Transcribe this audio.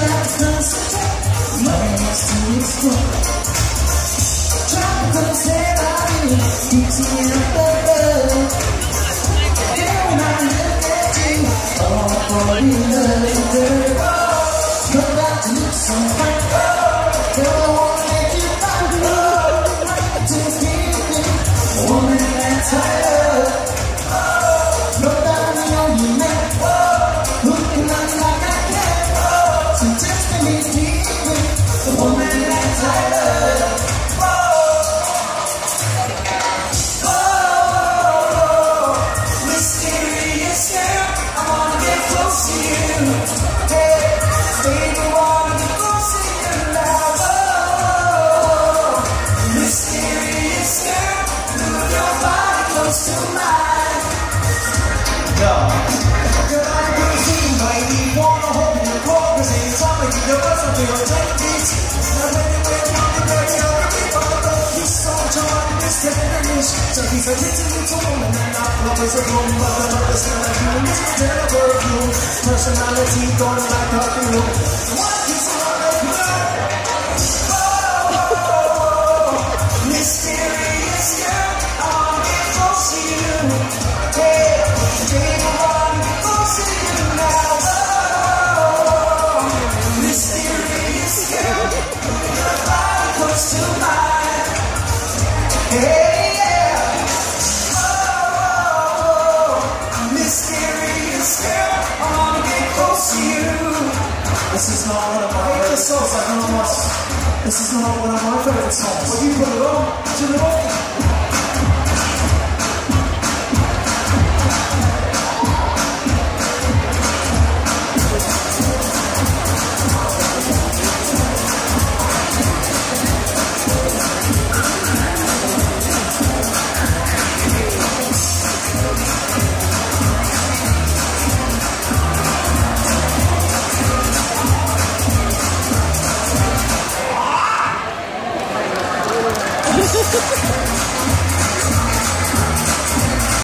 have to concentrate. Money needs to explode. Try to concentrate on you, eating up the road. Then when I look at you, I wanna fall in love with her. You're about to look so fine. Girl, I wanna make you mine. Right to give me a woman that's I love. Nobody on you now. Looking like I can. So just let me deep with the woman that I love. Mysterious girl, I wanna get close to you. Hey, baby, wanna get close to you now. Mysterious girl, move your body close to mine. Girl, I can see, baby, wanna hold me in cold, 'cause anytime I get your buzz, I feel like this. Now when you wake up, you break your he's so charming, this tenderness. So he's a little to woman, and not love is a room, but the love is not a human, it's a terrible room. Personality gone like a room. What is all of her? Oh, mysterious girl, I wanna get close to you. Hey, baby, I wanna get close to you now. Oh, mysterious girl, your body close to mine. Hey, yeah. Oh, mysterious girl, I wanna get close to you. This is not one of my favorite songs. This is not one of my favorite songs. Well, you put it on. Turn it on.